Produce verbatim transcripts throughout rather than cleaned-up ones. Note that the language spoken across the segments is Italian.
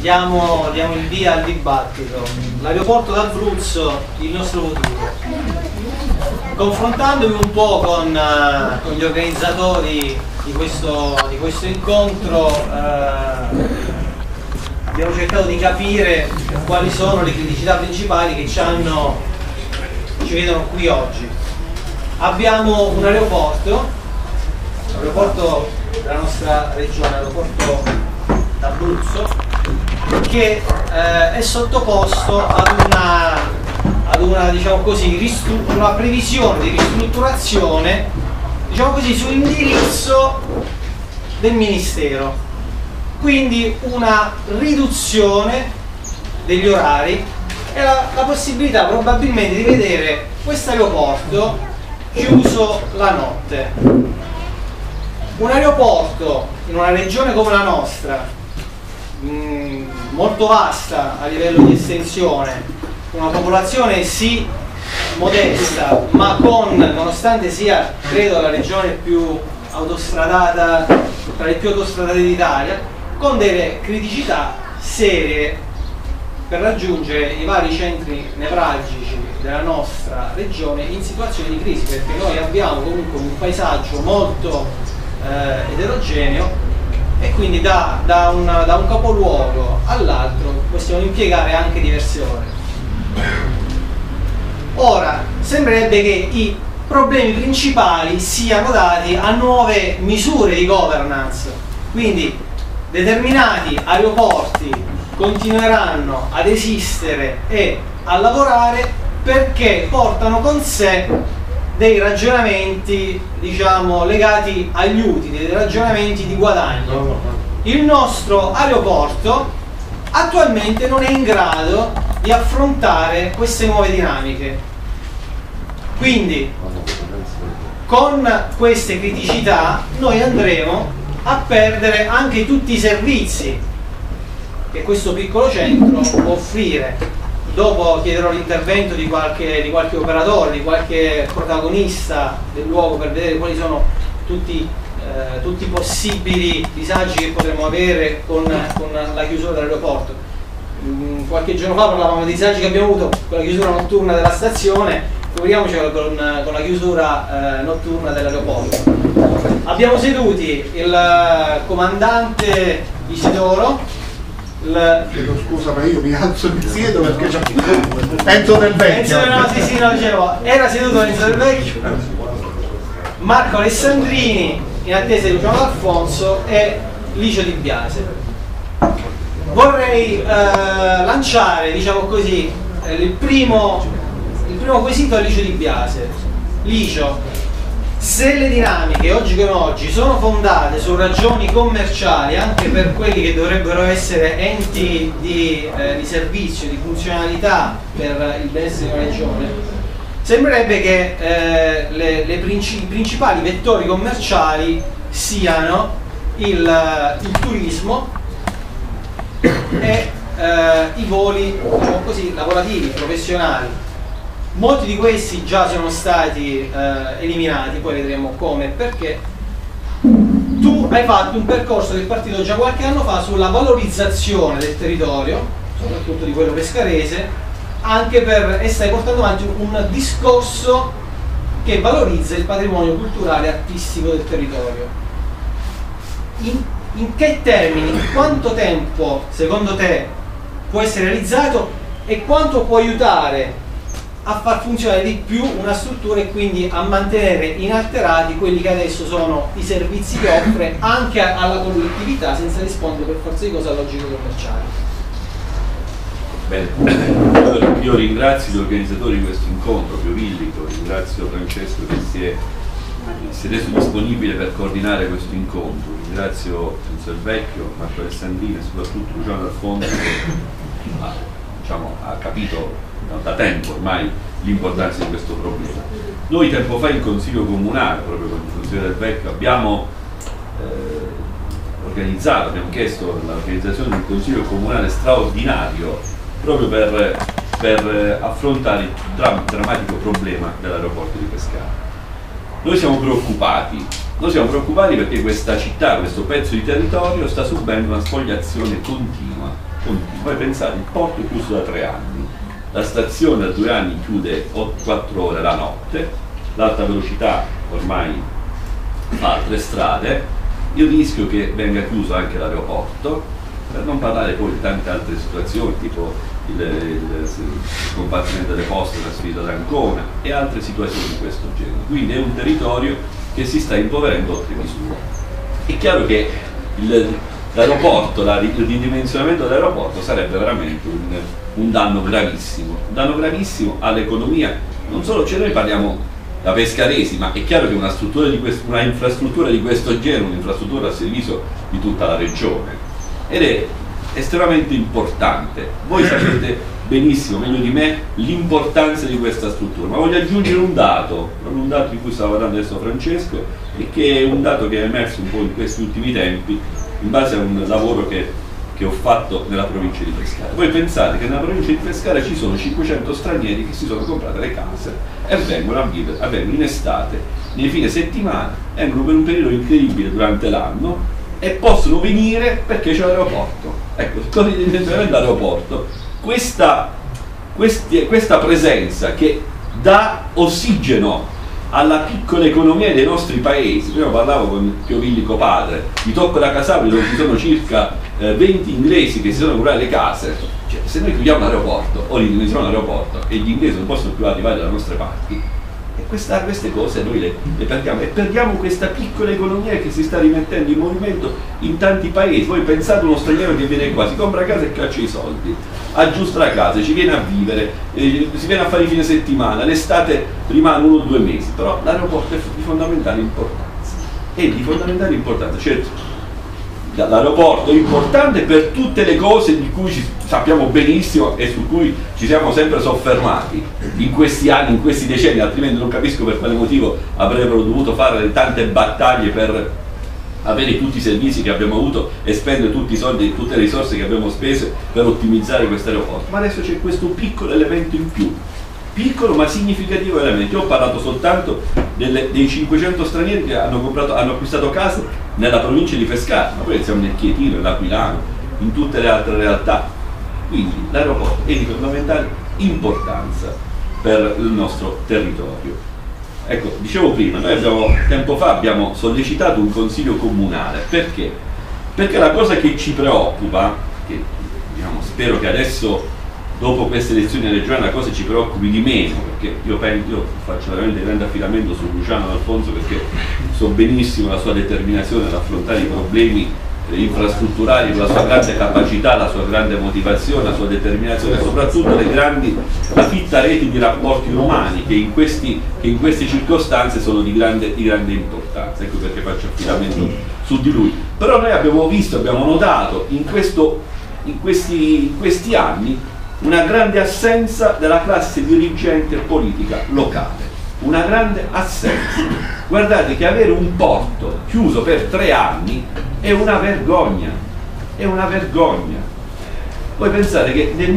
diamo, diamo il via al dibattito. L'aeroporto d'Abruzzo, il nostro futuro. Confrontandomi un po' con, uh, con gli organizzatori di questo, di questo incontro, uh, abbiamo cercato di capire quali sono le criticità principali che ci, hanno, ci vedono qui oggi. Abbiamo un aeroporto, l'aeroporto della nostra regione, l'aeroporto d'Abruzzo, che eh, è sottoposto ad una, ad una, diciamo così, una previsione di ristrutturazione, diciamo così, su indirizzo del Ministero. Quindi una riduzione degli orari e la, la possibilità probabilmente di vedere questo aeroporto chiuso la notte. Un aeroporto in una regione come la nostra, mh, molto vasta a livello di estensione, una popolazione sì modesta, ma con, nonostante sia credo la regione più autostradata, tra le più autostradate d'Italia, con delle criticità serie per raggiungere i vari centri nevralgici della nostra regione in situazioni di crisi, perché noi abbiamo comunque un paesaggio molto eh, eterogeneo e quindi da, da, una, da un capoluogo all'altro possiamo impiegare anche diverse ore. Ora, sembrerebbe che i problemi principali siano dati a nuove misure di governance, quindi determinati aeroporti continueranno ad esistere e a lavorare perché portano con sé dei ragionamenti, diciamo, legati agli utili, dei ragionamenti di guadagno. Il nostro aeroporto attualmente non è in grado di affrontare queste nuove dinamiche. Quindi, con queste criticità noi andremo a perdere anche tutti i servizi che questo piccolo centro può offrire. Dopo chiederò l'intervento di qualche, di qualche operatore, di qualche protagonista del luogo per vedere quali sono tutti, eh, tutti i possibili disagi che potremo avere con, con la chiusura dell'aeroporto. Mm, qualche giorno fa parlavamo dei disagi che abbiamo avuto con la chiusura notturna della stazione, figuriamoci con, con la chiusura eh, notturna dell'aeroporto. Abbiamo seduti il comandante Isidoro. Il... Chiedo scusa, ma io mi alzo e mi siedo perché c'è Enzo Del Vecchio. Enzo, no, sì, sì, no, dicevo, era seduto Enzo Del Vecchio, Marco Alessandrini in attesa di Luciano D'Alfonso e Licio Di Biase. Vorrei eh, lanciare, diciamo così, eh, il, primo, il primo quesito a Licio Di Biase. Licio, se le dinamiche oggi come oggi sono fondate su ragioni commerciali anche per quelli che dovrebbero essere enti di, eh, di servizio, di funzionalità per il benessere di una regione, sembrerebbe che eh, le, le princi- i principali vettori commerciali siano il, il turismo e eh, i voli, diciamo così, lavorativi, professionali. Molti di questi già sono stati eh, eliminati, poi vedremo come e perché. Tu hai fatto un percorso che è partito già qualche anno fa sulla valorizzazione del territorio, soprattutto di quello pescarese, anche per, e stai portando avanti un, un discorso che valorizza il patrimonio culturale e artistico del territorio. In, in che termini, in quanto tempo secondo te può essere realizzato e quanto può aiutare a far funzionare di più una struttura e quindi a mantenere inalterati quelli che adesso sono i servizi che offre anche alla collettività senza rispondere per forza di cose a logiche commerciali? Bene, allora, io ringrazio gli organizzatori di questo incontro, Pio Villico, ringrazio Francesco che si è, si è reso disponibile per coordinare questo incontro, ringrazio Enzo Del Vecchio, Marco Alessandrini e soprattutto Luciano D'Alfonso che ha, diciamo, ha capito da tempo ormai l'importanza di questo problema. Noi tempo fa in Consiglio Comunale, proprio con il Consiglio Del Vecchio, abbiamo eh, organizzato, abbiamo chiesto l'organizzazione di un Consiglio Comunale straordinario proprio per, per affrontare il dram- drammatico problema dell'aeroporto di Pescara. Noi siamo preoccupati, noi siamo preoccupati perché questa città, questo pezzo di territorio sta subendo una spoliazione continua continua. Voi pensate, il porto è chiuso da tre anni, la stazione da due anni chiude quattro ore la notte, l'alta velocità ormai fa altre strade, il rischio che venga chiuso anche l'aeroporto, per non parlare poi di tante altre situazioni, tipo il, il, il combattimento delle poste trasferito ad Ancona e altre situazioni di questo genere. Quindi è un territorio che si sta impoverendo oltre misura. È chiaro che l'aeroporto, il ridimensionamento dell'aeroporto sarebbe veramente un, un danno gravissimo, un danno gravissimo all'economia, non solo, cioè noi parliamo da pescaresi, ma è chiaro che una, struttura di questo, una infrastruttura di questo genere, un'infrastruttura a servizio di tutta la regione, ed è estremamente importante. Voi sapete benissimo, meglio di me, l'importanza di questa struttura, ma voglio aggiungere un dato, un dato di cui stava parlando adesso Francesco, e che è un dato che è emerso un po' in questi ultimi tempi in base a un lavoro che, che ho fatto nella provincia di Pescara. Voi pensate che nella provincia di Pescara ci sono cinquecento stranieri che si sono comprate le case e vengono a vivere, vengono in estate, nei fine settimana, vengono per un periodo incredibile durante l'anno e possono venire perché c'è l'aeroporto. Ecco, con il dimensionamento dell'aeroporto, questa, questi, questa presenza che dà ossigeno alla piccola economia dei nostri paesi. Prima parlavo con Piovillico padre, mi tocco da Casabria dove ci sono circa eh, venti inglesi che si sono comprati le case. Cioè, se noi chiudiamo l'aeroporto o ridimensioniamo l'aeroporto e gli inglesi non possono più arrivare dalle nostre parti, e questa, queste cose noi le, le perdiamo, e perdiamo questa piccola economia che si sta rimettendo in movimento in tanti paesi. Voi pensate uno straniero che viene qua, si compra casa e caccia i soldi, aggiusta la casa, ci viene a vivere, eh, si viene a fare i fine settimana, l'estate rimane uno o due mesi, però l'aeroporto è di fondamentale importanza, è di fondamentale importanza. Certo, l'aeroporto è importante per tutte le cose di cui ci sappiamo benissimo e su cui ci siamo sempre soffermati in questi anni, in questi decenni, altrimenti non capisco per quale motivo avrebbero dovuto fare tante battaglie per avere tutti i servizi che abbiamo avuto e spendere tutti i soldi, tutte le risorse che abbiamo speso per ottimizzare questo aeroporto. Ma adesso c'è questo piccolo elemento in più, piccolo ma significativo elemento. Io ho parlato soltanto delle, dei cinquecento stranieri che hanno, comprato, hanno acquistato case nella provincia di Pescara, ma poi siamo nel Chietino, nell'Aquilano, in tutte le altre realtà. Quindi l'aeroporto è di fondamentale importanza per il nostro territorio. Ecco, dicevo prima, noi abbiamo, tempo fa abbiamo sollecitato un consiglio comunale. Perché? Perché la cosa che ci preoccupa, che diciamo, spero che adesso dopo queste elezioni regionali la cosa ci preoccupi di meno, perché io, penso, io faccio veramente grande affidamento su Luciano D'Alfonso, perché so benissimo la sua determinazione ad affrontare i problemi infrastrutturali, la sua grande capacità, la sua grande motivazione, la sua determinazione e soprattutto le grandi, la fitta rete di rapporti umani che in, questi, che in queste circostanze sono di grande, di grande importanza. Ecco perché faccio affidamento su di lui. Però noi abbiamo visto, abbiamo notato in, questo, in, questi, in questi anni una grande assenza della classe dirigente politica locale, una grande assenza. Guardate che avere un porto chiuso per tre anni è una vergogna, è una vergogna. Voi pensate che nel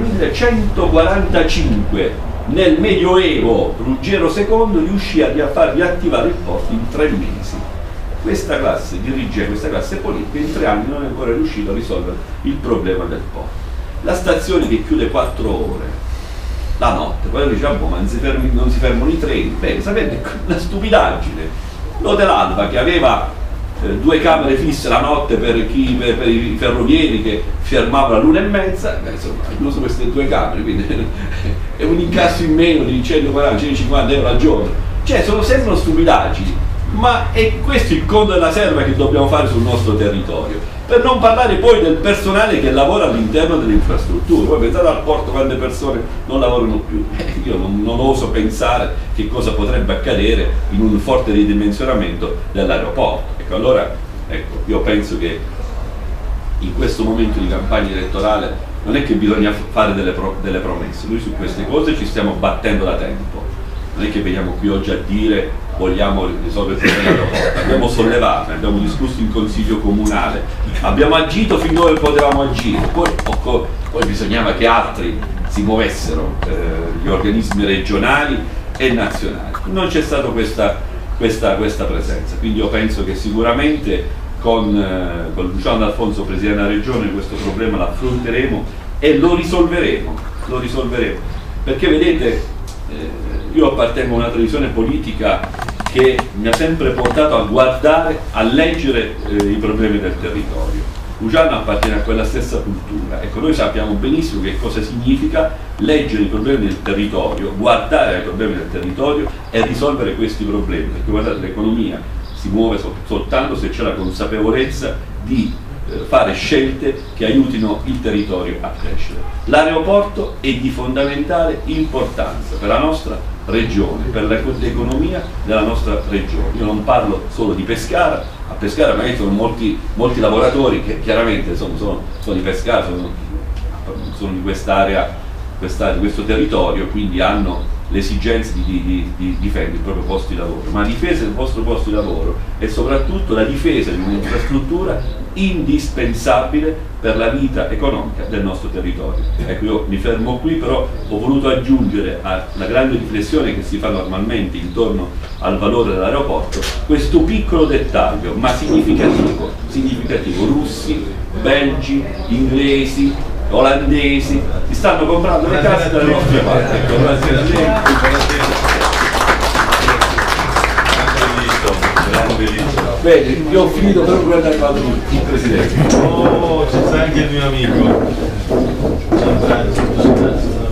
millecentoquarantacinque, nel Medioevo, Ruggero secondo riuscì a far riattivare il porto in tre mesi. Questa classe dirigente, questa classe politica in tre anni non è ancora riuscita a risolvere il problema del porto. La stazione che chiude quattro ore la notte, poi diciamo, ma non si, fermi, non si fermano i treni. Beh, sapete, una stupidaggine. L'Hotel Alba che aveva eh, due camere fisse la notte per, chi, per, per i ferrovieri che fermavano all'una e mezza, beh, insomma, ha chiuso queste due camere, quindi è un incasso in meno di centoquaranta centocinquanta euro al giorno. Cioè, sono sempre stupidaggini, ma è questo il conto della serva che dobbiamo fare sul nostro territorio. Per non parlare poi del personale che lavora all'interno delle infrastrutture. Voi pensate al porto quante persone non lavorano più. Eh, io non, non oso pensare che cosa potrebbe accadere in un forte ridimensionamento dell'aeroporto. Ecco, allora, ecco, io penso che in questo momento di campagna elettorale non è che bisogna fare delle, pro, delle promesse. Noi su queste cose ci stiamo battendo da tempo. Non è che veniamo qui oggi a dire vogliamo risolvere il problema dell'aeroporto, abbiamo sollevato, abbiamo discusso in consiglio comunale, abbiamo agito fin dove potevamo agire, poi, poi bisognava che altri si muovessero, eh, gli organismi regionali e nazionali. Non c'è stata questa, questa, questa presenza, quindi io penso che sicuramente con, eh, con Luciano D'Alfonso, Presidente della Regione, questo problema lo affronteremo e lo risolveremo, lo risolveremo. Perché vedete, eh, io appartengo a una tradizione politica che mi ha sempre portato a guardare, a leggere eh, i problemi del territorio. Luciano appartiene a quella stessa cultura. Ecco, noi sappiamo benissimo che cosa significa leggere i problemi del territorio, guardare ai problemi del territorio e risolvere questi problemi, perché guardate, l'economia si muove sol soltanto se c'è la consapevolezza di eh, fare scelte che aiutino il territorio a crescere. L'aeroporto è di fondamentale importanza per la nostra regione, per l'economia della nostra regione. Io non parlo solo di Pescara, a Pescara magari sono molti, molti lavoratori che chiaramente sono, sono, sono di Pescara, sono, sono di quest'area, questa, di questo territorio, quindi hanno l'esigenza di, di, di, di difendere il proprio posto di lavoro, ma la difesa del vostro posto di lavoro è soprattutto la difesa di un'infrastruttura indispensabile per la vita economica del nostro territorio. Ecco, io mi fermo qui, però ho voluto aggiungere alla grande riflessione che si fa normalmente intorno al valore dell'aeroporto questo piccolo dettaglio, ma significativo, significativo. Russi, belgi, inglesi, olandesi si stanno comprando le case dalle nostre parti. Ecco, bene, io ho finito, però guardare il Presidente. Oh, c'è anche il mio amico. Un abbraccio, un abbraccio, un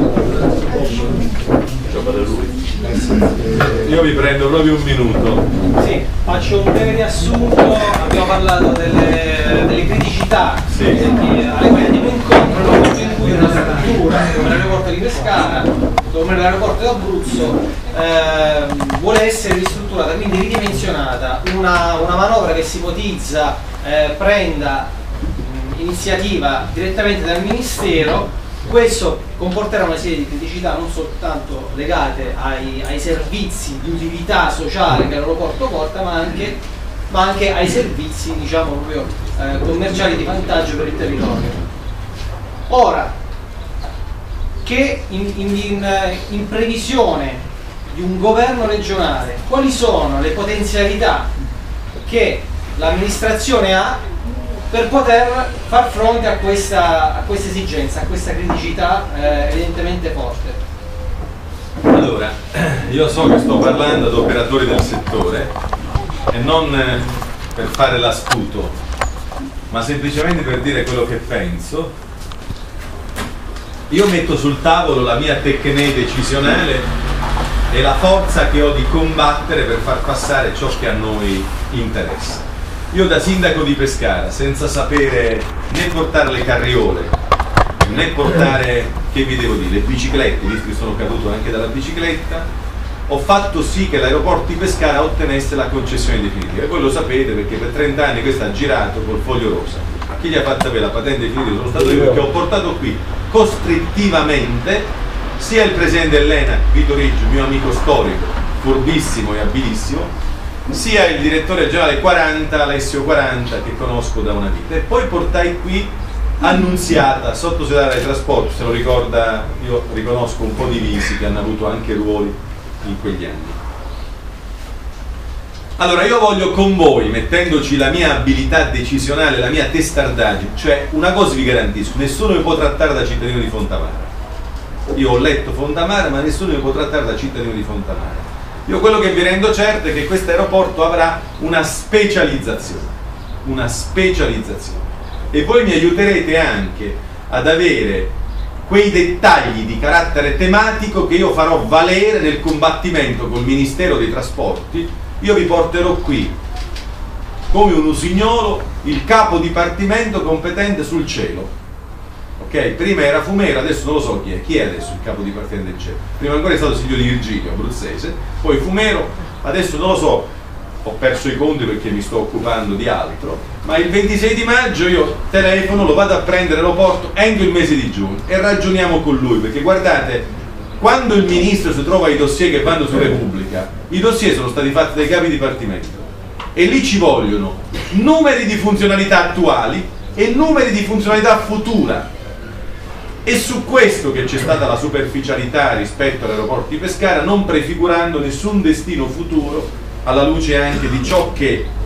abbraccio. Io vi prendo proprio un minuto. Sì, faccio un breve riassunto. Abbiamo parlato delle, delle criticità, sì, perché alle quali andiamo incontro nel momento in cui una struttura come l'aeroporto di Pescara, come l'aeroporto d'Abruzzo, eh, vuole essere ristrutturata, quindi ridimensionata. Una, una manovra che si ipotizza eh, prenda mh, iniziativa direttamente dal Ministero. Questo comporterà una serie di criticità non soltanto legate ai, ai servizi di utilità sociale che l'aeroporto porta, ma anche, ma anche ai servizi, diciamo, proprio eh, commerciali di vantaggio per il territorio. Ora, che in, in, in, in previsione di un governo regionale, quali sono le potenzialità che l'amministrazione ha per poter far fronte a questa, a questa esigenza, a questa criticità eh, evidentemente forte? Allora, io so che sto parlando ad operatori del settore e non per fare l'astuto, ma semplicemente per dire quello che penso. Io metto sul tavolo la mia tecne decisionale e la forza che ho di combattere per far passare ciò che a noi interessa. Io da sindaco di Pescara, senza sapere né portare le carriole, né portare, che vi devo dire, le biciclette, visto che sono caduto anche dalla bicicletta, ho fatto sì che l'aeroporto di Pescara ottenesse la concessione definitiva. E voi lo sapete perché per trenta anni questo ha girato col foglio rosa. A chi gli ha fatto avere la patente definitiva sono stato io, perché ho portato qui costrittivamente sia il presidente dell'ENAC, Vito Riggio, mio amico storico, furbissimo e abilissimo, sia il direttore generale quaranta, Alessio quaranta, che conosco da una vita, e poi portai qui Annunziata, sottosegretaria dei trasporti, se lo ricorda, io riconosco un po' di visi che hanno avuto anche ruoli in quegli anni. Allora io voglio con voi, mettendoci la mia abilità decisionale, la mia testardaggine, cioè una cosa vi garantisco, nessuno mi può trattare da cittadino di Fontamara. Io ho letto Fontamara, ma nessuno mi può trattare da cittadino di Fontamara. Io quello che vi rendo certo è che questo aeroporto avrà una specializzazione, una specializzazione. E voi mi aiuterete anche ad avere quei dettagli di carattere tematico che io farò valere nel combattimento col Ministero dei Trasporti. Io vi porterò qui, come un usignolo, il capo dipartimento competente sul cielo. Ok? Prima era Fumero, adesso non lo so chi è. Chi è adesso il capo dipartimento del cielo? Prima ancora è stato Silvio Di Virgilio, abruzzese, poi Fumero, adesso non lo so, ho perso i conti perché mi sto occupando di altro, ma il ventisei di maggio io telefono, lo vado a prendere all'aeroporto entro il mese di giugno e ragioniamo con lui, perché guardate, quando il ministro si trova i dossier che vanno su Repubblica, i dossier sono stati fatti dai capi dipartimento e lì ci vogliono numeri di funzionalità attuali e numeri di funzionalità futura. È su questo che c'è stata la superficialità rispetto all'aeroporto di Pescara, non prefigurando nessun destino futuro alla luce anche di ciò che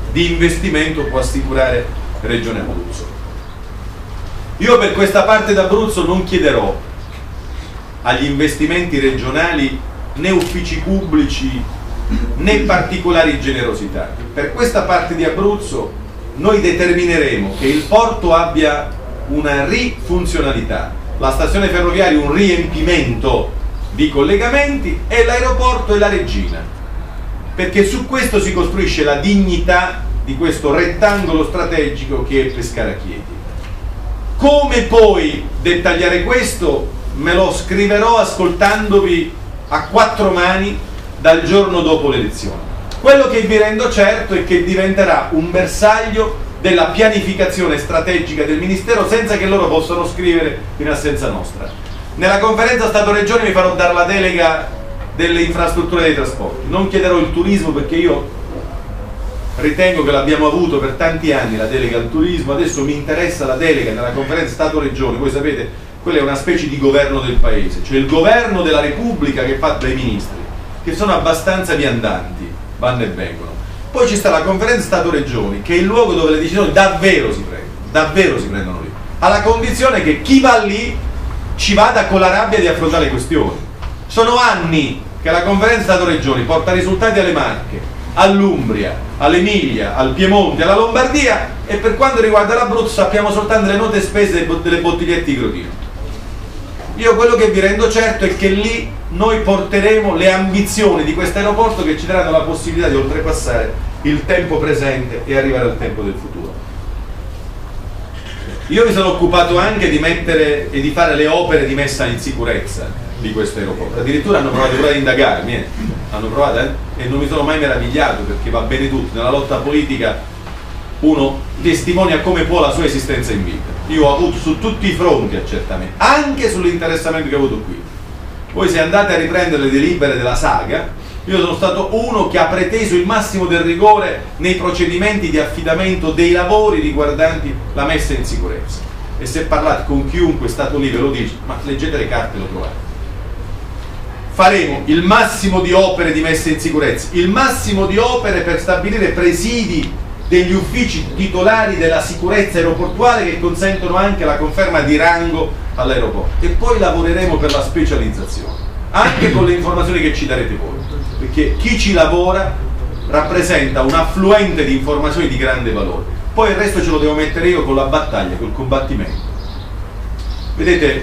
di investimento può assicurare Regione Abruzzo. Io per questa parte d'Abruzzo non chiederò agli investimenti regionali né uffici pubblici né particolari generosità. Per questa parte di Abruzzo noi determineremo che il porto abbia una rifunzionalità, la stazione ferroviaria un riempimento di collegamenti e l'aeroporto e la regina, perché su questo si costruisce la dignità di questo rettangolo strategico che è Pescara Chieti. Come poi dettagliare questo me lo scriverò ascoltandovi a quattro mani dal giorno dopo l'elezione. Quello che vi rendo certo è che diventerà un bersaglio della pianificazione strategica del Ministero senza che loro possano scrivere in assenza nostra. Nella conferenza Stato-Regione mi farò dare la delega delle infrastrutture dei trasporti. Non chiederò il turismo perché io ritengo che l'abbiamo avuto per tanti anni la delega al turismo, adesso mi interessa la delega nella conferenza Stato-Regione. Voi sapete, quella è una specie di governo del paese, cioè il governo della Repubblica che è fatto dai ministri, che sono abbastanza viandanti, vanno e vengono. Poi ci sta la conferenza Stato-Regioni, che è il luogo dove le decisioni davvero si prendono, davvero si prendono lì, alla condizione che chi va lì ci vada con la rabbia di affrontare le questioni. Sono anni che la conferenza Stato-Regioni porta risultati alle Marche, all'Umbria, all'Emilia, al Piemonte, alla Lombardia, e per quanto riguarda l'Abruzzo sappiamo soltanto le note spese delle bottigliette di Grotino. Io quello che vi rendo certo è che lì noi porteremo le ambizioni di questo aeroporto che ci daranno la possibilità di oltrepassare il tempo presente e arrivare al tempo del futuro. Io mi sono occupato anche di mettere e di fare le opere di messa in sicurezza di questo aeroporto. Addirittura hanno provato pure ad indagarmi, eh? hanno provato eh? e non mi sono mai meravigliato, perché va bene tutto. Nella lotta politica uno testimonia come può la sua esistenza in vita. Io ho avuto su tutti i fronti accertamenti, anche sull'interessamento che ho avuto qui. Voi se andate a riprendere le delibere della saga, io sono stato uno che ha preteso il massimo del rigore nei procedimenti di affidamento dei lavori riguardanti la messa in sicurezza. E se parlate con chiunque è stato lì ve lo dice, ma leggete le carte e lo trovate. Faremo il massimo di opere di messa in sicurezza, il massimo di opere per stabilire presidi degli uffici titolari della sicurezza aeroportuale che consentono anche la conferma di rango all'aeroporto, e poi lavoreremo per la specializzazione anche con le informazioni che ci darete voi, perché chi ci lavora rappresenta un affluente di informazioni di grande valore. Poi il resto ce lo devo mettere io con la battaglia, col combattimento. Vedete,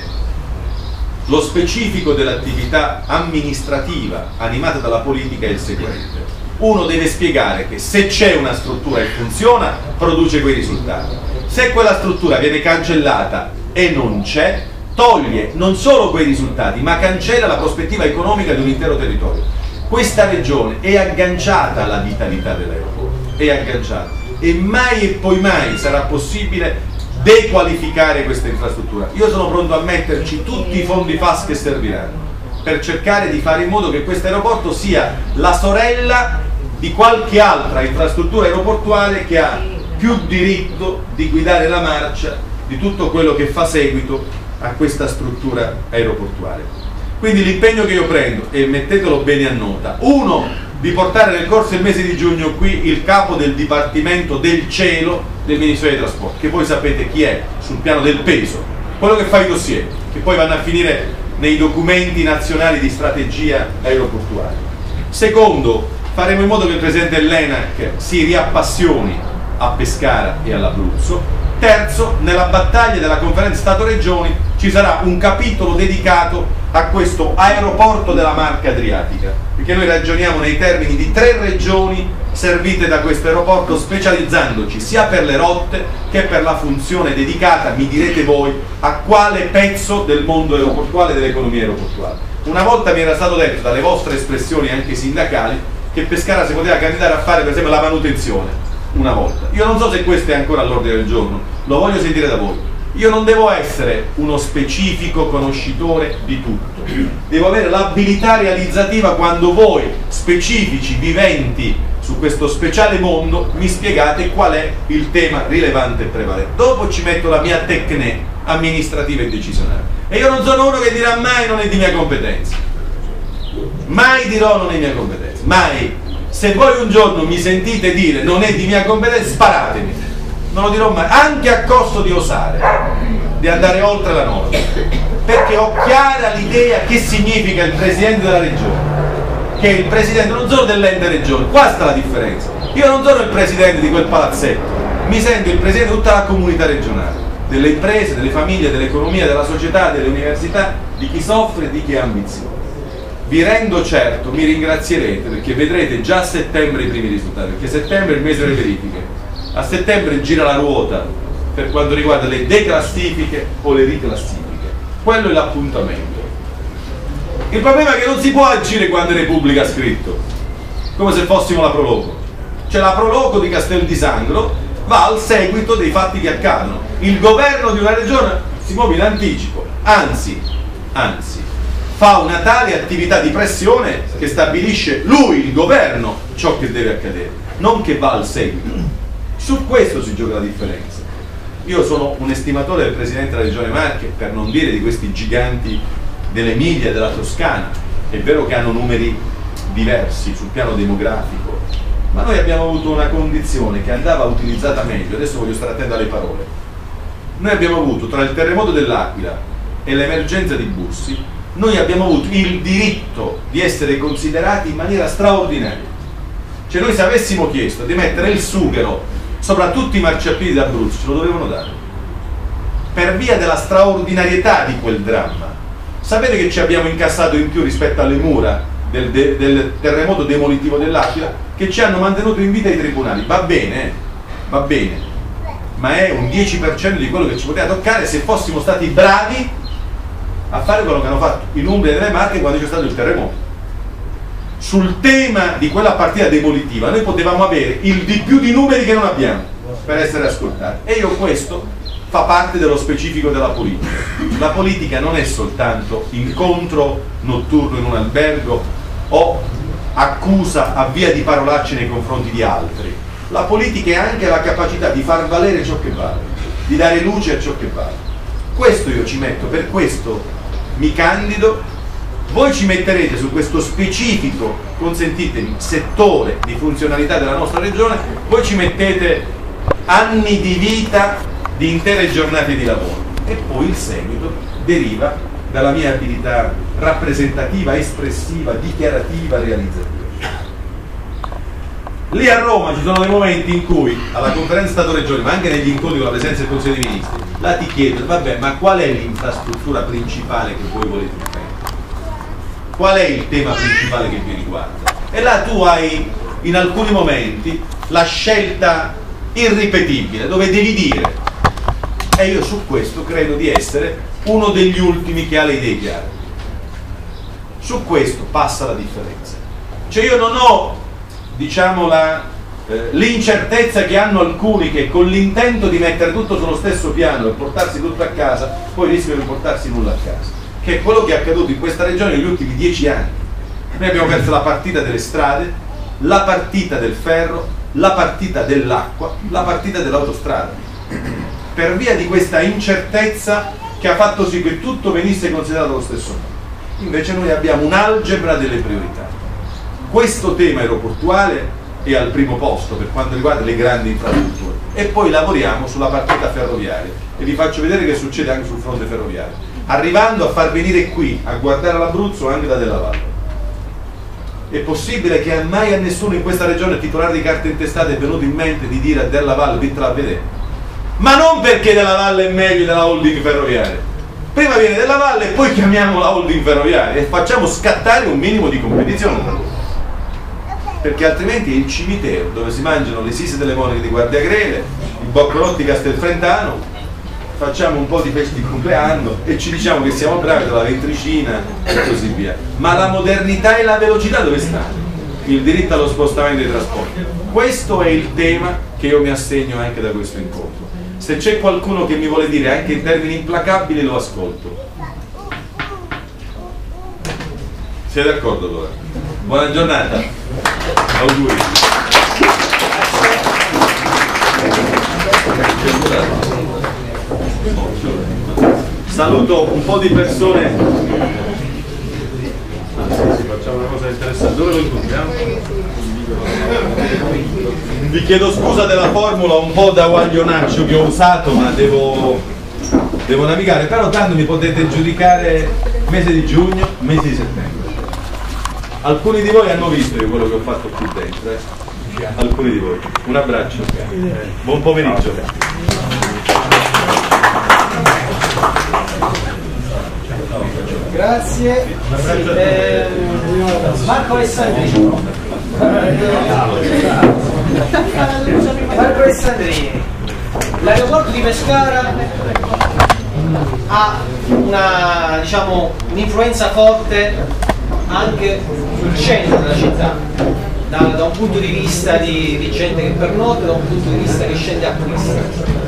lo specifico dell'attività amministrativa animata dalla politica è il seguente: uno deve spiegare che se c'è una struttura e funziona, produce quei risultati. Se quella struttura viene cancellata e non c'è, toglie non solo quei risultati, ma cancella la prospettiva economica di un intero territorio. Questa regione è agganciata alla vitalità dell'aeroporto, è agganciata, e mai e poi mai sarà possibile dequalificare questa infrastruttura. Io sono pronto a metterci tutti i fondi F A S che serviranno per cercare di fare in modo che questo aeroporto sia la sorella di qualche altra infrastruttura aeroportuale che ha più diritto di guidare la marcia di tutto quello che fa seguito a questa struttura aeroportuale. Quindi l'impegno che io prendo, e mettetelo bene a nota, uno, di portare nel corso del mese di giugno qui il capo del Dipartimento del Cielo del Ministero dei Trasporti, che voi sapete chi è sul piano del peso, quello che fa i dossier, che poi vanno a finire nei documenti nazionali di strategia aeroportuale. Secondo, faremo in modo che il Presidente dell'ENAC si riappassioni a Pescara e all'Abruzzo. Terzo, nella battaglia della conferenza Stato-Regioni ci sarà un capitolo dedicato a questo aeroporto della Marca Adriatica, perché noi ragioniamo nei termini di tre regioni servite da questo aeroporto, specializzandoci sia per le rotte che per la funzione dedicata, mi direte voi, a quale pezzo del mondo aeroportuale e dell'economia aeroportuale. Una volta mi era stato detto dalle vostre espressioni anche sindacali che Pescara si poteva candidare a fare per esempio la manutenzione, una volta. Io non so se questo è ancora all'ordine del giorno, lo voglio sentire da voi. Io non devo essere uno specifico conoscitore di tutto, devo avere l'abilità realizzativa quando voi, specifici, viventi su questo speciale mondo, mi spiegate qual è il tema rilevante e prevalente. Dopo ci metto la mia tecne amministrativa e decisionale. E io non sono uno che dirà mai non è di mia competenza. Mai dirò non è di mia competenza, mai. Se voi un giorno mi sentite dire non è di mia competenza, sparatemi, non lo dirò mai, anche a costo di osare, di andare oltre la norma, perché ho chiara l'idea che significa il presidente della regione, che è il presidente non solo dell'ente regione. Qua sta la differenza. Io non sono il presidente di quel palazzetto, mi sento il presidente di tutta la comunità regionale, delle imprese, delle famiglie, dell'economia, della società, delle università, di chi soffre e di chi ha ambizioni. Vi rendo certo, mi ringrazierete, perché vedrete già a settembre i primi risultati, perché settembre è il mese delle verifiche. A settembre gira la ruota per quanto riguarda le declassifiche o le riclassifiche. Quello è l'appuntamento. Il problema è che non si può agire quando Repubblica ha scritto, come se fossimo la Proloco. Cioè la Proloco di Castel di Sangro va al seguito dei fatti che accadono. Il governo di una regione si muove in anticipo, anzi, anzi, fa una tale attività di pressione che stabilisce lui, il governo, ciò che deve accadere, non che va al seguito. Su questo si gioca la differenza. Io sono un estimatore del Presidente della Regione Marche, per non dire di questi giganti dell'Emilia e della Toscana. È vero che hanno numeri diversi sul piano demografico, ma noi abbiamo avuto una condizione che andava utilizzata meglio. Adesso voglio stare attento alle parole. Noi abbiamo avuto, tra il terremoto dell'Aquila e l'emergenza di Bussi, noi abbiamo avuto il diritto di essere considerati in maniera straordinaria. Cioè noi se avessimo chiesto di mettere il sughero sopra tutti i marciapiedi d'Abruzzo, ce lo dovevano dare, per via della straordinarietà di quel dramma. Sapete che ci abbiamo incassato in più rispetto alle mura del, de, del terremoto demolitivo dell'Aquila, che ci hanno mantenuto in vita i tribunali? Va bene, eh? va bene, ma è un dieci per cento di quello che ci poteva toccare se fossimo stati bravi a fare quello che hanno fatto in Umbria e nelle Marche quando c'è stato il terremoto. Sul tema di quella partita demolitiva noi potevamo avere il di più di numeri che non abbiamo per essere ascoltati, e io questo fa parte dello specifico della politica. La politica non è soltanto incontro notturno in un albergo o accusa a via di parolacce nei confronti di altri. La politica è anche la capacità di far valere ciò che vale, di dare luce a ciò che vale. Questo io ci metto, per questo mi candido. Voi ci metterete su questo specifico, consentitemi, settore di funzionalità della nostra regione, voi ci mettete anni di vita, di intere giornate di lavoro, e poi il seguito deriva dalla mia abilità rappresentativa, espressiva, dichiarativa, realizzativa. Lì a Roma ci sono dei momenti in cui alla conferenza Stato-Regione, ma anche negli incontri con la presenza del Consiglio dei Ministri, là ti chiedono, vabbè, ma qual è l'infrastruttura principale che voi volete fare? Qual è il tema principale che vi riguarda? E là tu hai in alcuni momenti la scelta irripetibile, dove devi dire, e io su questo credo di essere uno degli ultimi che ha le idee chiare. Su questo passa la differenza. Cioè io non ho, diciamo, la, eh, l'incertezza che hanno alcuni che con l'intento di mettere tutto sullo stesso piano e portarsi tutto a casa, poi rischiano di portarsi nulla a casa, che è quello che è accaduto in questa regione negli ultimi dieci anni. Noi abbiamo perso la partita delle strade, la partita del ferro, la partita dell'acqua, la partita dell'autostrada, per via di questa incertezza che ha fatto sì che tutto venisse considerato allo stesso modo. Invece noi abbiamo un'algebra delle priorità. Questo tema aeroportuale è al primo posto per quanto riguarda le grandi infrastrutture, e poi lavoriamo sulla partita ferroviaria, e vi faccio vedere che succede anche sul fronte ferroviario, arrivando a far venire qui a guardare l'Abruzzo anche da Della Valle. È possibile che mai a nessuno in questa regione titolare di carte intestate è venuto in mente di dire a Della Valle vittela a vedere? Ma non perché Della Valle è meglio della holding ferroviaria. Prima viene Della Valle e poi chiamiamo la holding ferroviaria e facciamo scattare un minimo di competizione tra loro. Perché altrimenti è il cimitero dove si mangiano le sise delle monache di Guardia Grele, i boccolotti Castelfrentano, facciamo un po' di feste di compleanno e ci diciamo che siamo bravi dalla ventricina e così via. Ma la modernità e la velocità dove stanno? Il diritto allo spostamento dei trasporti. Questo è il tema che io mi assegno anche da questo incontro. Se c'è qualcuno che mi vuole dire anche in termini implacabili, lo ascolto. Siete d'accordo allora? Buona giornata. Auguri. Saluto un po' di persone. Ah, sì, sì, facciamo una cosa interessante. Dove lo incontriamo? Vi chiedo scusa della formula un po' da guaglionaccio che ho usato, ma devo, devo navigare, però tanto mi potete giudicare mese di giugno, mese di settembre. Alcuni di voi hanno visto io quello che ho fatto qui dentro, eh? Alcuni di voi. Un abbraccio. Buon pomeriggio. Grazie. Eh, Marco Alessandrini. Marco Alessandrini. L'aeroporto di Pescara ha una, diciamo, un'influenza forte anche sul centro della città, da, da un punto di vista di, di gente che pernotta, da un punto di vista che scende a acquista.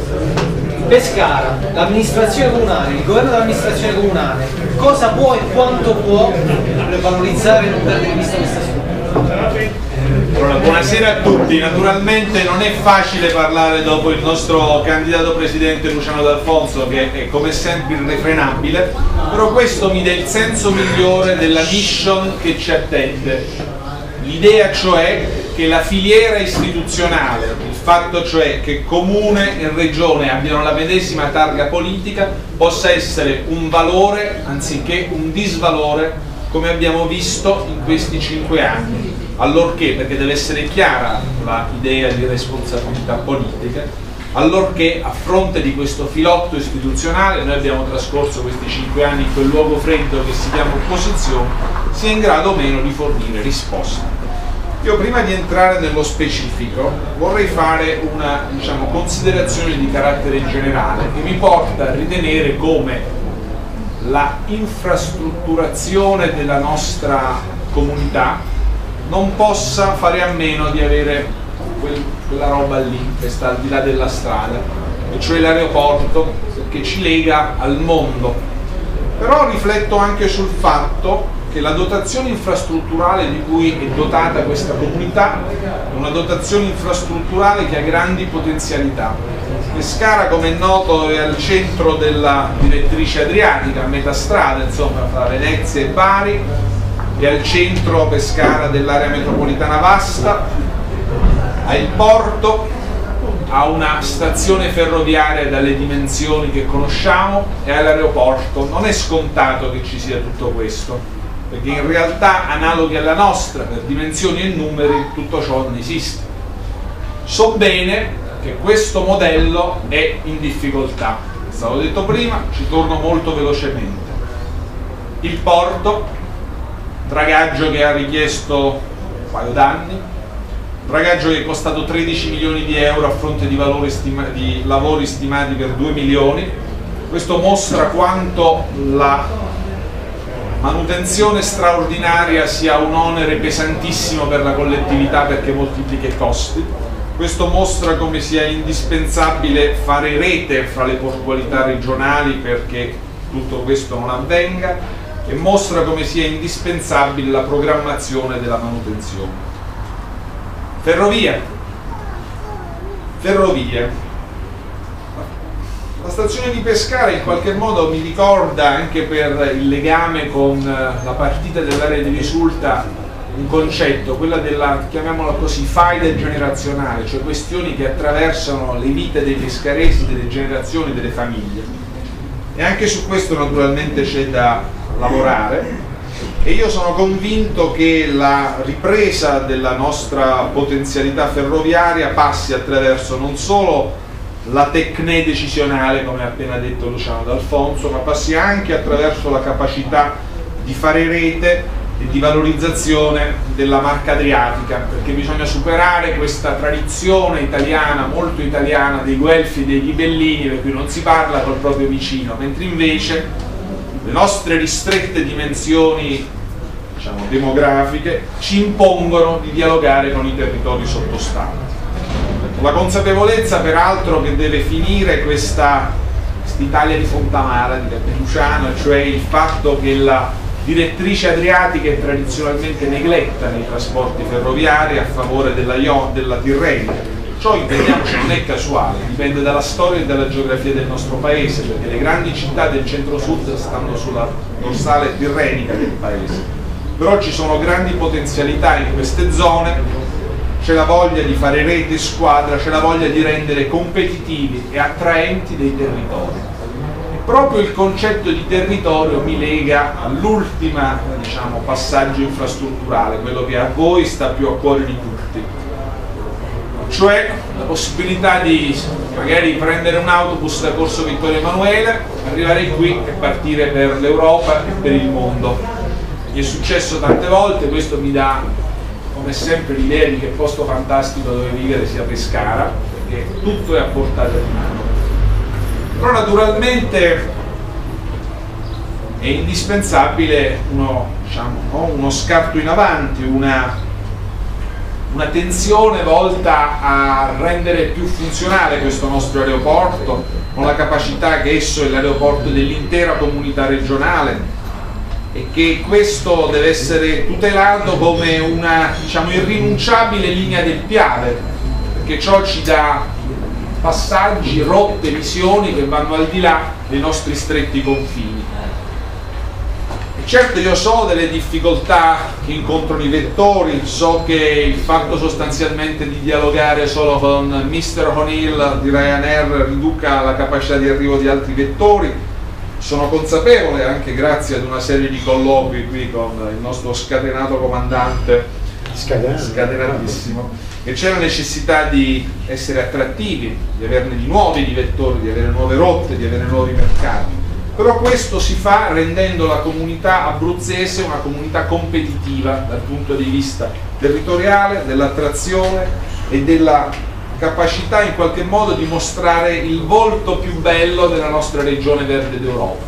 Pescara, l'amministrazione comunale, il governo dell'amministrazione comunale, cosa può e quanto può per valorizzare e non perdere di vista questa struttura? Allora, buonasera a tutti. Naturalmente non è facile parlare dopo il nostro candidato presidente Luciano D'Alfonso, che è come sempre irrefrenabile, però questo mi dà il senso migliore della mission che ci attende. L'idea cioè che la filiera istituzionale, il fatto cioè che comune e regione abbiano la medesima targa politica, possa essere un valore anziché un disvalore, come abbiamo visto in questi cinque anni. Allorché, perché deve essere chiara l'idea di responsabilità politica, allorché a fronte di questo filotto istituzionale noi abbiamo trascorso questi cinque anni in quel luogo freddo che si chiama opposizione, sia in grado o meno di fornire risposte. Io prima di entrare nello specifico vorrei fare una, diciamo, considerazione di carattere generale che mi porta a ritenere come la infrastrutturazione della nostra comunità non possa fare a meno di avere quel, quella roba lì che sta al di là della strada, e cioè l'aeroporto che ci lega al mondo. Però rifletto anche sul fatto che la dotazione infrastrutturale di cui è dotata questa comunità è una dotazione infrastrutturale che ha grandi potenzialità. Pescara, come è noto, è al centro della direttrice adriatica, a metà strada, insomma, fra Venezia e Bari, è al centro Pescara dell'area metropolitana vasta, ha il porto, ha una stazione ferroviaria dalle dimensioni che conosciamo e ha l'aeroporto. Non è scontato che ci sia tutto questo, perché in realtà analoghe alla nostra per dimensioni e numeri tutto ciò non esiste. So bene che questo modello è in difficoltà, è stato detto prima, ci torno molto velocemente. Il porto, dragaggio che ha richiesto un paio d'anni, dragaggio che è costato tredici milioni di euro a fronte di, valori stima, di lavori stimati per due milioni. Questo mostra quanto la manutenzione straordinaria sia un onere pesantissimo per la collettività, perché moltiplica i costi. Questo mostra come sia indispensabile fare rete fra le portualità regionali perché tutto questo non avvenga, e mostra come sia indispensabile la programmazione della manutenzione. Ferrovia. Ferrovia. La stazione di Pescara in qualche modo mi ricorda, anche per il legame con la partita dell'area di risulta, un concetto, quella della, chiamiamola così, faida generazionale, cioè questioni che attraversano le vite dei pescaresi, delle generazioni, delle famiglie. E anche su questo naturalmente c'è da lavorare, e io sono convinto che la ripresa della nostra potenzialità ferroviaria passi attraverso non solo la tecne decisionale, come ha appena detto Luciano D'Alfonso, ma passi anche attraverso la capacità di fare rete e di valorizzazione della marca adriatica, perché bisogna superare questa tradizione italiana, molto italiana, dei guelfi e dei ghibellini, per cui non si parla col proprio vicino, mentre invece le nostre ristrette dimensioni, diciamo, demografiche ci impongono di dialogare con i territori sottostanti. La consapevolezza peraltro che deve finire questa Italia di Fontamara, di Campelluciano, cioè il fatto che la direttrice adriatica è tradizionalmente negletta nei trasporti ferroviari a favore della, della tirrenica. Ciò, intendiamoci, non è casuale, dipende dalla storia e dalla geografia del nostro paese, perché le grandi città del centro-sud stanno sulla dorsale tirrenica del paese. Però ci sono grandi potenzialità in queste zone c'è la voglia di fare rete e squadra, c'è la voglia di rendere competitivi e attraenti dei territori. E proprio il concetto di territorio mi lega all'ultima, diciamo, passaggio infrastrutturale, quello che a voi sta più a cuore di tutti, cioè la possibilità di magari prendere un autobus da Corso Vittorio Emanuele, arrivare qui e partire per l'Europa e per il mondo. Mi è successo tante volte, questo mi dà come sempre l'idea di che posto fantastico dove vivere sia Pescara, perché tutto è a portata di mano. Però naturalmente è indispensabile uno, diciamo, no? uno scarto in avanti, una un'attenzione volta a rendere più funzionale questo nostro aeroporto, con la capacità che esso è l'aeroporto dell'intera comunità regionale e che questo deve essere tutelato come una, diciamo, irrinunciabile linea del Piave, perché ciò ci dà passaggi, rotte, visioni che vanno al di là dei nostri stretti confini. Certo, io so delle difficoltà che incontrano i vettori, so che il fatto sostanzialmente di dialogare solo con mister O'Neill di Ryanair riduca la capacità di arrivo di altri vettori. Sono consapevole, anche grazie ad una serie di colloqui qui con il nostro scatenato comandante, scatenatissimo, che c'è la necessità di essere attrattivi, di averne di nuovi di vettori, di avere nuove rotte, di avere nuovi mercati. Però questo si fa rendendo la comunità abruzzese una comunità competitiva dal punto di vista territoriale, dell'attrazione e della capacità in qualche modo di mostrare il volto più bello della nostra regione verde d'Europa.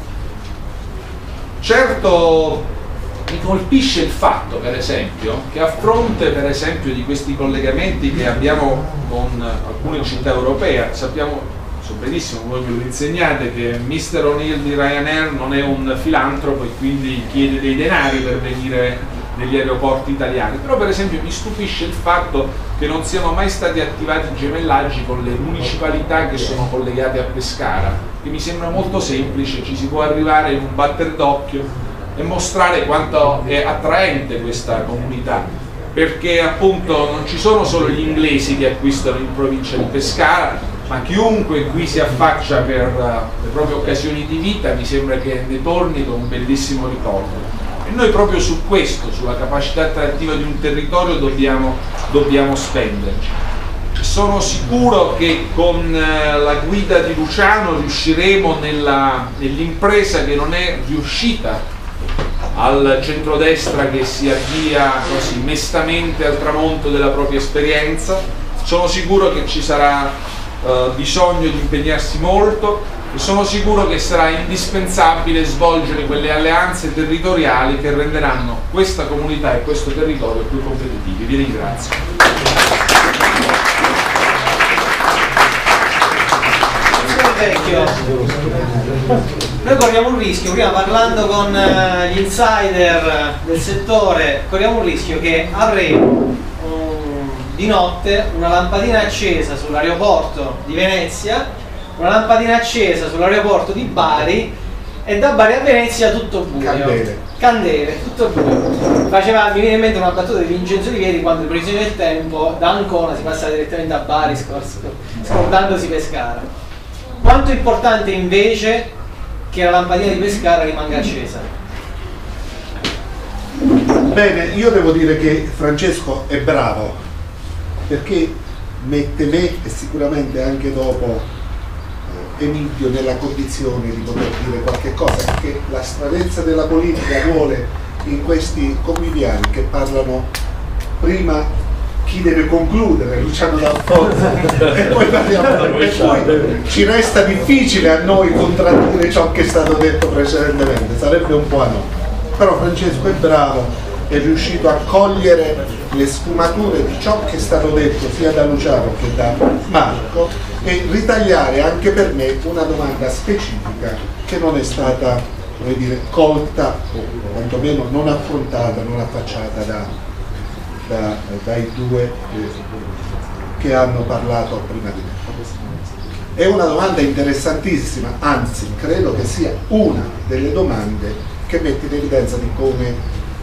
Certo, mi colpisce il fatto, per esempio, che a fronte per esempio di questi collegamenti che abbiamo con alcune città europee, sappiamo benissimo, voi me lo insegnate, che mister O'Neill di Ryanair non è un filantropo e quindi chiede dei denari per venire negli aeroporti italiani, però per esempio mi stupisce il fatto che non siano mai stati attivati gemellaggi con le municipalità che sono collegate a Pescara, che mi sembra molto semplice, ci si può arrivare in un batter d'occhio e mostrare quanto è attraente questa comunità, perché appunto non ci sono solo gli inglesi che acquistano in provincia di Pescara, ma chiunque qui si affaccia per uh, le proprie occasioni di vita mi sembra che ne torni con un bellissimo ricordo. E noi proprio su questo, sulla capacità attrattiva di un territorio, dobbiamo, dobbiamo spenderci. Sono sicuro che con uh, la guida di Luciano riusciremo nell'impresa che non è riuscita al centrodestra, che si avvia così mestamente al tramonto della propria esperienza. Sono sicuro che ci sarà Uh, bisogno di impegnarsi molto e sono sicuro che sarà indispensabile svolgere quelle alleanze territoriali che renderanno questa comunità e questo territorio più competitivi. Vi ringrazio. Vecchio, noi corriamo un rischio, prima parlando con uh, gli insider del settore, corriamo un rischio che avremo di notte una lampadina accesa sull'aeroporto di Venezia, una lampadina accesa sull'aeroporto di Bari e da Bari a Venezia tutto buio. Candele. Candele, tutto buio. Faceva, mi viene in mente una battuta di Vincenzo Rivieri quando in previsione del tempo da Ancona si passa direttamente a Bari scordandosi Pescara. Quanto è importante invece che la lampadina di Pescara rimanga accesa? Bene, io devo dire che Francesco è bravo, perché mette me e sicuramente anche dopo eh, Emidio nella condizione di poter dire qualche cosa, perché la stranezza della politica vuole in questi conviviali che parlano prima chi deve concludere, Luciano D'Alfonso, e poi parliamo, e poi ci resta difficile a noi contraddire ciò che è stato detto precedentemente, sarebbe un po' a noi. Però Francesco è bravo, è riuscito a cogliere le sfumature di ciò che è stato detto sia da Luciano che da Marco e ritagliare anche per me una domanda specifica che non è stata, come dire, colta o quantomeno non affrontata, non affacciata da, da, dai due eh, che hanno parlato prima di me. È una domanda interessantissima, anzi credo che sia una delle domande che mette in evidenza di come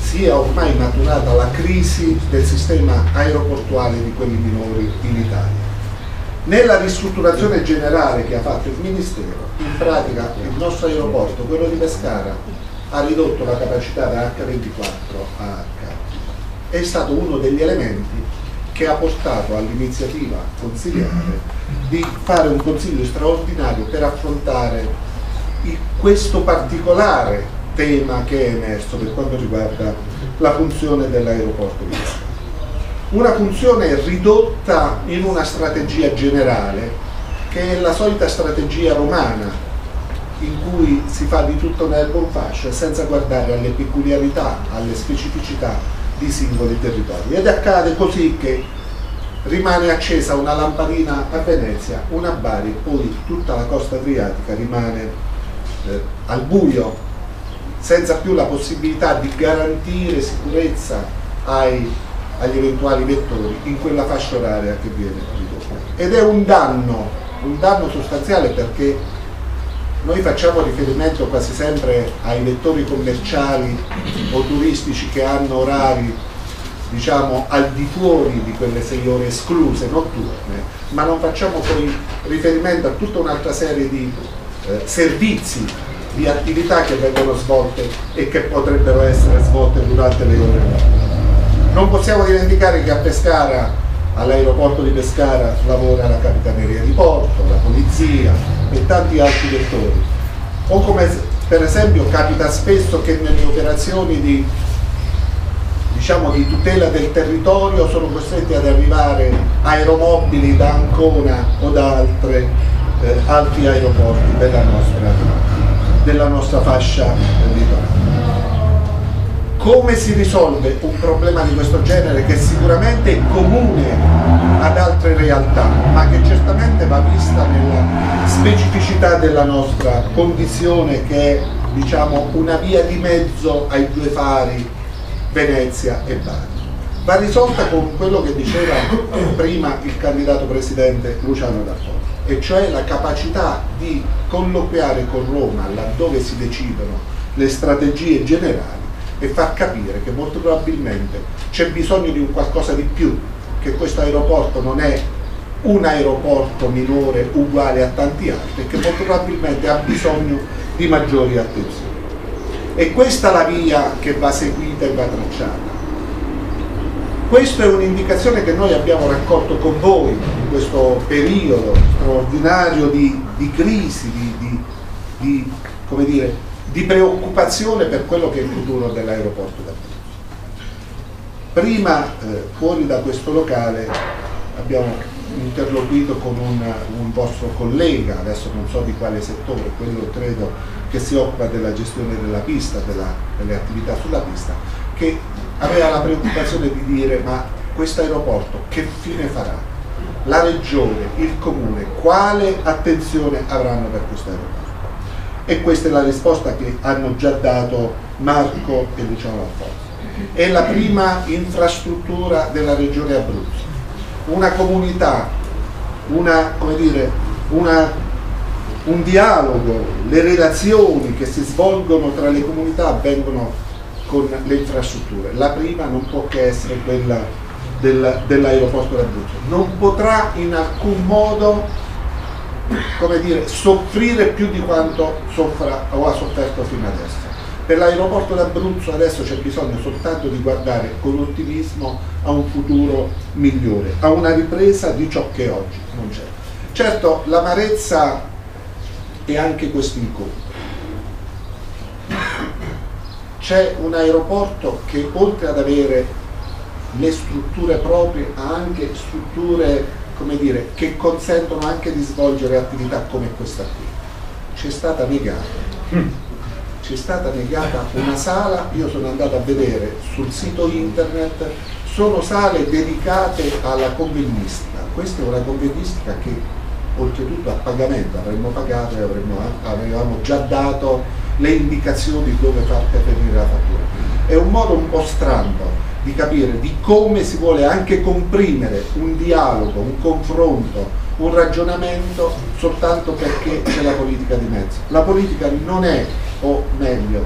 sia ormai maturata la crisi del sistema aeroportuale di quelli minori in Italia. Nella ristrutturazione generale che ha fatto il Ministero, in pratica il nostro aeroporto, quello di Pescara, ha ridotto la capacità da acca ventiquattro a H. È stato uno degli elementi che ha portato all'iniziativa consiliare di fare un consiglio straordinario per affrontare il, questo particolare tema che è emerso per quanto riguarda la funzione dell'aeroporto di Pescara. Una funzione ridotta in una strategia generale, che è la solita strategia romana, in cui si fa di tutto nell'erba un fascio senza guardare alle peculiarità, alle specificità di singoli territori. Ed accade così che rimane accesa una lampadina a Venezia, una a Bari, poi tutta la costa adriatica rimane eh, al buio, senza più la possibilità di garantire sicurezza ai, agli eventuali vettori in quella fascia oraria che viene ridotta. Ed è un danno, un danno sostanziale, perché noi facciamo riferimento quasi sempre ai vettori commerciali o turistici che hanno orari, diciamo, al di fuori di quelle sei ore escluse, notturne, ma non facciamo poi riferimento a tutta un'altra serie di eh, servizi, di attività che vengono svolte e che potrebbero essere svolte durante le ore notturne. Non possiamo dimenticare che a Pescara, all'aeroporto di Pescara, lavora la Capitaneria di Porto, la Polizia e tanti altri vettori. O come per esempio capita spesso che nelle operazioni di, diciamo, di tutela del territorio sono costretti ad arrivare aeromobili da Ancona o da altre, eh, altri aeroporti della nostra, della nostra fascia litorale. Come si risolve un problema di questo genere, che sicuramente è comune ad altre realtà, ma che certamente va vista nella specificità della nostra condizione, che è, diciamo, una via di mezzo ai due fari Venezia e Bari? Va risolta con quello che diceva prima il candidato presidente Luciano D'Alfonso, e cioè la capacità di colloquiare con Roma laddove si decidono le strategie generali e far capire che molto probabilmente c'è bisogno di un qualcosa di più, che questo aeroporto non è un aeroporto minore uguale a tanti altri e che molto probabilmente ha bisogno di maggiori attenzioni. E questa è la via che va seguita e va tracciata. Questa è un'indicazione che noi abbiamo raccolto con voi in questo periodo straordinario di, di crisi, di, di, di, come dire, di preoccupazione per quello che è il futuro dell'aeroporto d'Abruzzo. Prima, eh, fuori da questo locale, abbiamo interloquito con un, un vostro collega, adesso non so di quale settore, quello credo che si occupa della gestione della pista, della, delle attività sulla pista, che aveva la preoccupazione di dire: ma questo aeroporto che fine farà? La regione, il comune, quale attenzione avranno per questo aeroporto? E questa è la risposta che hanno già dato Marco e Luciano D'Alfonso. È la prima infrastruttura della regione Abruzzo. Una comunità, una, come dire, una, un dialogo, le relazioni che si svolgono tra le comunità avvengono con le infrastrutture. La prima non può che essere quella del, dell'aeroporto d'Abruzzo. Non potrà in alcun modo, come dire, soffrire più di quanto soffra o ha sofferto fino adesso. Per l'aeroporto d'Abruzzo adesso c'è bisogno soltanto di guardare con ottimismo a un futuro migliore, a una ripresa di ciò che oggi non c'è. Certo, l'amarezza è anche questo incontro. C'è un aeroporto che, oltre ad avere le strutture proprie, ha anche strutture, come dire, che consentono anche di svolgere attività come questa qui. C'è stata negata, c'è stata negata una sala, io sono andato a vedere sul sito internet, sono sale dedicate alla convegnistica. Questa è una convegnistica che oltretutto a pagamento avremmo pagato e avremmo, avevamo già dato le indicazioni dove far pervenire la fattura. È un modo un po' strano di capire di come si vuole anche comprimere un dialogo, un confronto, un ragionamento soltanto perché c'è la politica di mezzo. La politica non è, o meglio,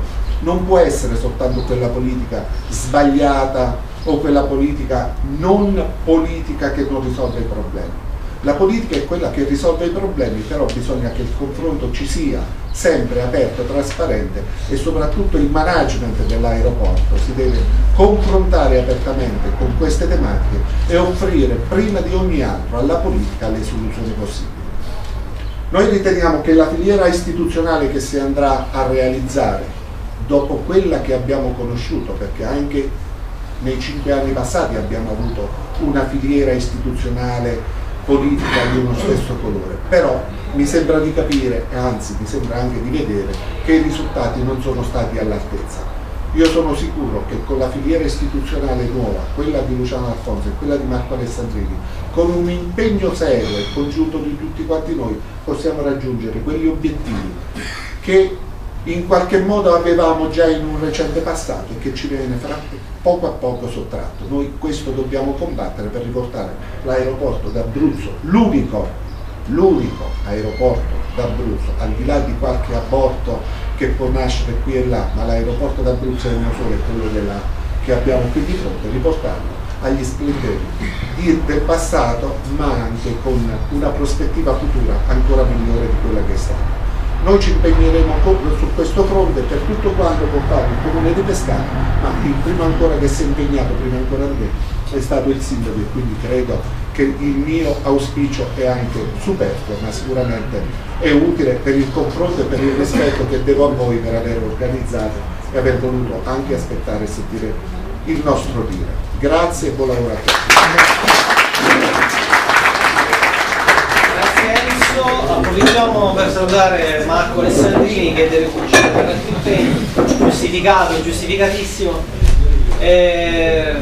non può essere soltanto quella politica sbagliata o quella politica non politica che non risolve i problemi. La politica è quella che risolve i problemi, però bisogna che il confronto ci sia sempre aperto, trasparente, e soprattutto il management dell'aeroporto si deve confrontare apertamente con queste tematiche e offrire prima di ogni altro alla politica le soluzioni possibili. Noi riteniamo che la filiera istituzionale che si andrà a realizzare dopo quella che abbiamo conosciuto, perché anche nei cinque anni passati abbiamo avuto una filiera istituzionale politica di uno stesso colore, però mi sembra di capire, e anzi mi sembra anche di vedere, che i risultati non sono stati all'altezza. Io sono sicuro che con la filiera istituzionale nuova, quella di Luciano D'Alfonso e quella di Marco Alessandrini, con un impegno serio e congiunto di tutti quanti noi, possiamo raggiungere quegli obiettivi che in qualche modo avevamo già in un recente passato e che ci viene fra poco a poco sottratto. Noi questo dobbiamo combattere per riportare l'aeroporto d'Abruzzo, l'unico, l'unico aeroporto d'Abruzzo, al di là di qualche aborto che può nascere qui e là, ma l'aeroporto d'Abruzzo è uno solo, è quello della, che abbiamo qui di fronte, riportarlo agli splendori del passato, ma anche con una prospettiva futura ancora migliore di quella che è stata. Noi ci impegneremo su questo fronte per tutto quanto può fare il Comune di Pescara, ma il primo ancora che si è impegnato, prima ancora di me, è stato il Sindaco, e quindi credo che il mio auspicio è anche superfluo, ma sicuramente è utile per il confronto e per il rispetto che devo a voi per aver organizzato e aver voluto anche aspettare e sentire il nostro dire. Grazie e buon lavoro a tutti. Approfittiamo per salutare Marco Alessandrini che deve fuggire per altri impegni, giustificato, giustificatissimo. E...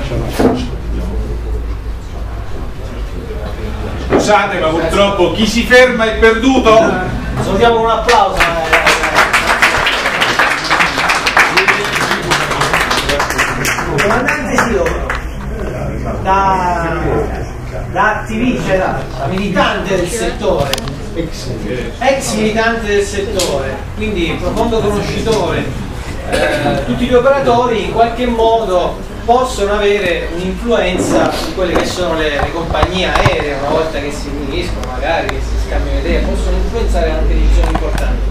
Scusate, ma purtroppo chi si ferma è perduto. Salutiamo con un applauso. Comandante Silo, da, da attivista, da, da militante del settore, ex militante del settore, quindi profondo conoscitore, eh, tutti gli operatori in qualche modo possono avere un'influenza su quelle che sono le, le compagnie aeree, una volta che si uniscono, magari che si scambiano idee, possono influenzare anche decisioni importanti.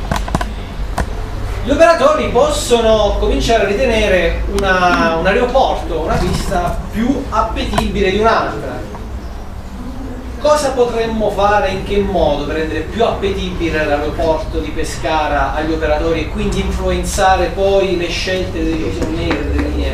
Gli operatori possono cominciare a ritenere una, un aeroporto, una pista più appetibile di un'altra. Cosa potremmo fare, in che modo per rendere più appetibile l'aeroporto di Pescara agli operatori e quindi influenzare poi le scelte delle decisioni delle linee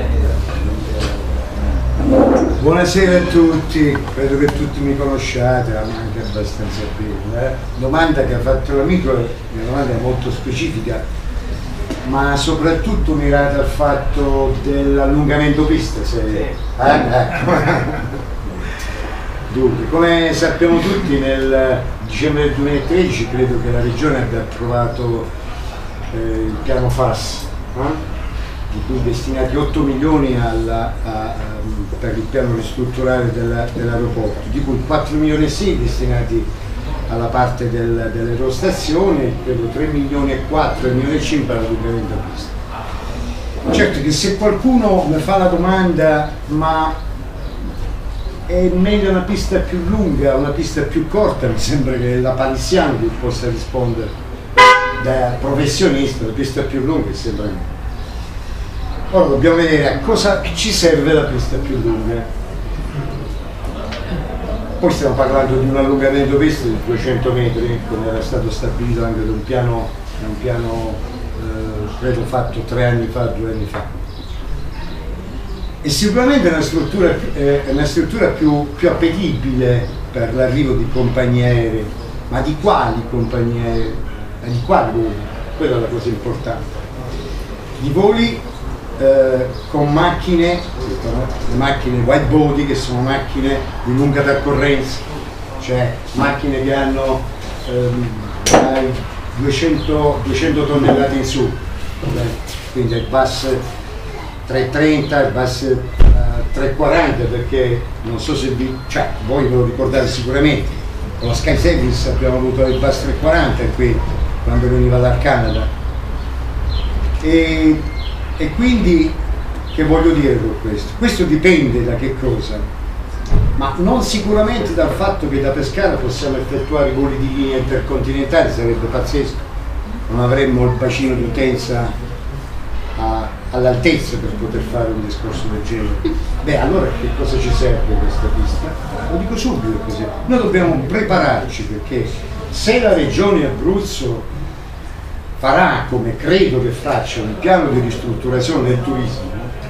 aeree? Buonasera a tutti, credo che tutti mi conosciate, ma anche abbastanza bene. Eh? Domanda che ha fatto l'amico, una domanda molto specifica, ma soprattutto mirata al fatto dell'allungamento piste. Se... Sì. Eh? Ecco. Dunque, come sappiamo tutti, nel dicembre del duemilatredici credo che la Regione abbia approvato eh, il piano F A S, eh? di cui destinati otto milioni alla, a, a, per il piano ristrutturale dell'aeroporto, di cui quattro milioni e sei destinati alla parte del, dell'aerostazione, credo tre milioni e quattro, tre milioni e cinque all'allungamento pista. Certo che se qualcuno mi fa la domanda, ma è meglio una pista più lunga, una pista più corta, mi sembra che la Palissiano vi possa rispondere da professionista, la pista più lunga sembra me. Ora dobbiamo vedere a cosa ci serve la pista più lunga. Poi stiamo parlando di un allungamento pista di duecento metri, come era stato stabilito anche da un piano, da un piano eh, credo fatto tre anni fa, due anni fa. E sicuramente è una struttura, eh, è una struttura più, più appetibile per l'arrivo di compagnie aeree, ma di quali compagnie aeree? Ma di quali voli? Quella è la cosa importante. Di voli eh, con macchine, le macchine wide body, che sono macchine di lunga percorrenza, cioè macchine che hanno ehm, dai duecento, duecento tonnellate in su, quindi il bus trecentotrenta, il bus uh, trecentoquaranta, perché non so se vi, cioè voi ve lo ricordate sicuramente, con la Sky Service abbiamo avuto il bus trecentoquaranta qui quando veniva dal Canada. E, e quindi che voglio dire con questo? Questo dipende da che cosa? Ma non sicuramente dal fatto che da Pescara possiamo effettuare voli di linea intercontinentali, sarebbe pazzesco, non avremmo il bacino di utenza all'altezza per poter fare un discorso del genere. Beh, allora che cosa ci serve questa pista? Lo dico subito così. Noi dobbiamo prepararci, perché se la regione Abruzzo farà, come credo che faccia, un piano di ristrutturazione del turismo,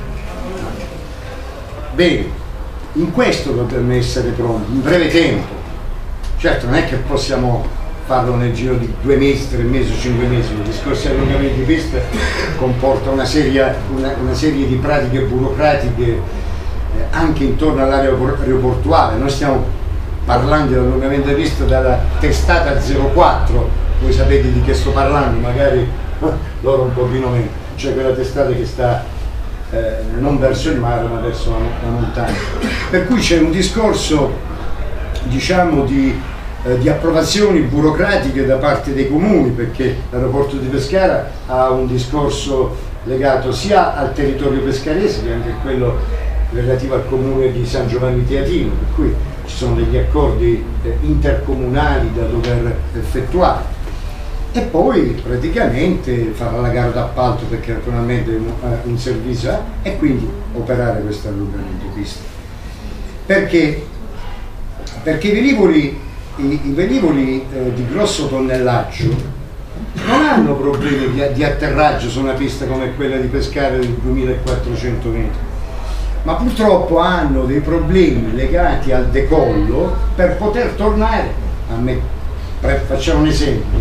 bene, in questo dobbiamo essere pronti, in breve tempo. Certo, non è che possiamo farlo nel giro di due mesi, tre mesi o cinque mesi. Il discorso di allungamento di pista comporta una serie, una, una serie di pratiche burocratiche eh, anche intorno all'area aeroportuale. Noi stiamo parlando di allungamento di pista dalla testata zero quattro, voi sapete di che sto parlando, magari eh, loro un pochino meno, cioè quella testata che sta eh, non verso il mare ma verso la, la montagna. Per cui c'è un discorso, diciamo, di Eh, di approvazioni burocratiche da parte dei comuni, perché l'aeroporto di Pescara ha un discorso legato sia al territorio pescarese che anche a quello relativo al comune di San Giovanni Teatino, per cui ci sono degli accordi eh, intercomunali da dover effettuare, e poi praticamente farà la gara d'appalto, perché naturalmente un, uh, un servizio ha, e quindi operare questo allungamento pista. Perché? Perché i velivoli I, i velivoli eh, di grosso tonnellaggio non hanno problemi di, di atterraggio su una pista come quella di Pescara di duemilaquattrocento metri, ma purtroppo hanno dei problemi legati al decollo per poter tornare. A me, facciamo un esempio,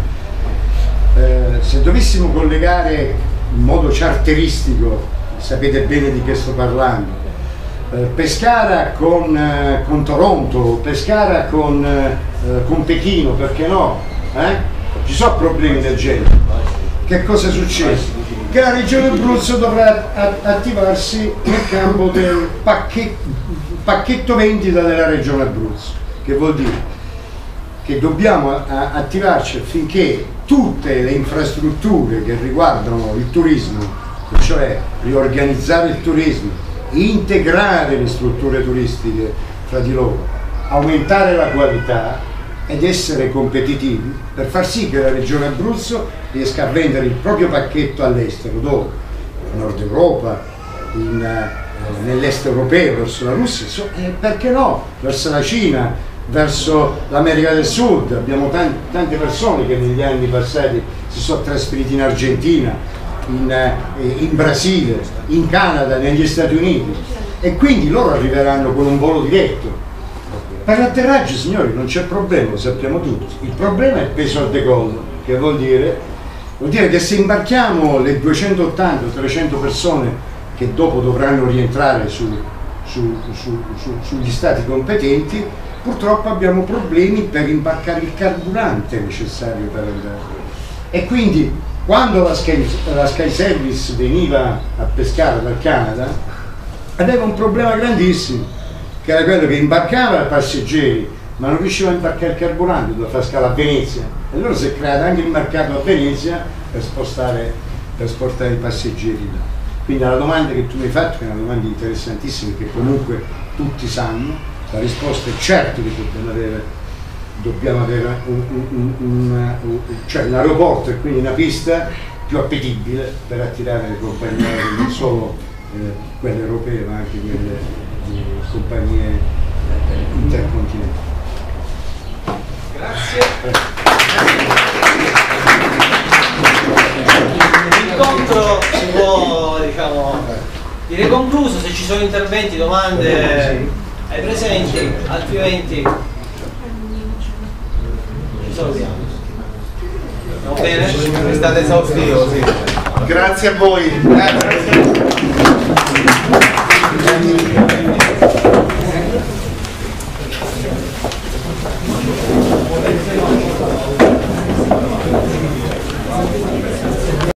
eh, se dovessimo collegare in modo charteristico, sapete bene di che sto parlando, Pescara con, eh, con Toronto, Pescara con, eh, con Pechino, perché no? Eh? Ci sono problemi del genere. Che cosa succede? Che la regione Abruzzo dovrà attivarsi nel campo del pacchetto, pacchetto vendita della regione Abruzzo, che vuol dire che dobbiamo attivarci affinché tutte le infrastrutture che riguardano il turismo, cioè riorganizzare il turismo, integrare le strutture turistiche fra di loro, aumentare la qualità ed essere competitivi, per far sì che la regione Abruzzo riesca a vendere il proprio pacchetto all'estero, dove? In Nord Europa, in, eh, nell'est europeo, verso la Russia, so, eh, perché no? Verso la Cina, verso l'America del Sud. Abbiamo tanti, tante persone che negli anni passati si sono trasferiti in Argentina, In, in Brasile, in Canada, negli Stati Uniti, e quindi loro arriveranno con un volo diretto. Per l'atterraggio, signori, non c'è problema, lo sappiamo tutti. Il problema è il peso al decollo, che vuol dire, vuol dire che se imbarchiamo le duecentottanta trecento persone che dopo dovranno rientrare su, su, su, su, sugli stati competenti, purtroppo abbiamo problemi per imbarcare il carburante necessario per andare. E quindi quando la Sky, la Sky Service veniva a Pescara dal Canada, aveva un problema grandissimo, che era quello che imbarcava passeggeri ma non riusciva a imbarcare il carburante, doveva fare scala a Venezia, e allora si è creato anche il mercato a Venezia per spostare, per spostare i passeggeri là. Quindi la domanda che tu mi hai fatto, che è una domanda interessantissima, che comunque tutti sanno, la risposta è certo che dobbiamo avere dobbiamo avere un, un, un, un, cioè un aeroporto e quindi una pista più appetibile per attirare le compagnie aeree, non solo eh, quelle europee ma anche quelle eh, compagnie eh, intercontinentali. Grazie. L'incontro si può, diciamo, dire concluso. Se ci sono interventi, domande ai presenti, altrimenti salutiamo. Va bene? È stato esaustivo, sì. Grazie a voi. Grazie.